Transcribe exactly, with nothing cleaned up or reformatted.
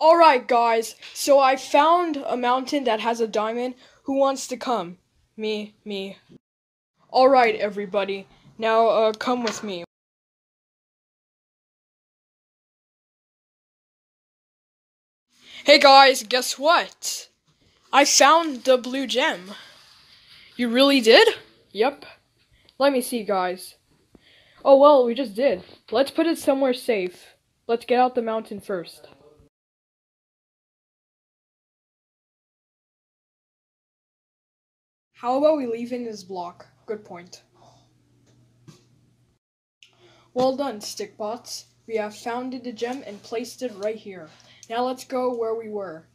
Alright guys, so I found a mountain that has a diamond. Who wants to come? Me, me. Alright everybody, now uh, come with me. Hey guys, guess what? I found the blue gem. You really did? Yep. Let me see guys. Oh well, we just did. Let's put it somewhere safe. Let's get out the mountain first. How about we leave in this block? Good point. Well done, Stikbots. We have founded the gem and placed it right here. Now let's go where we were.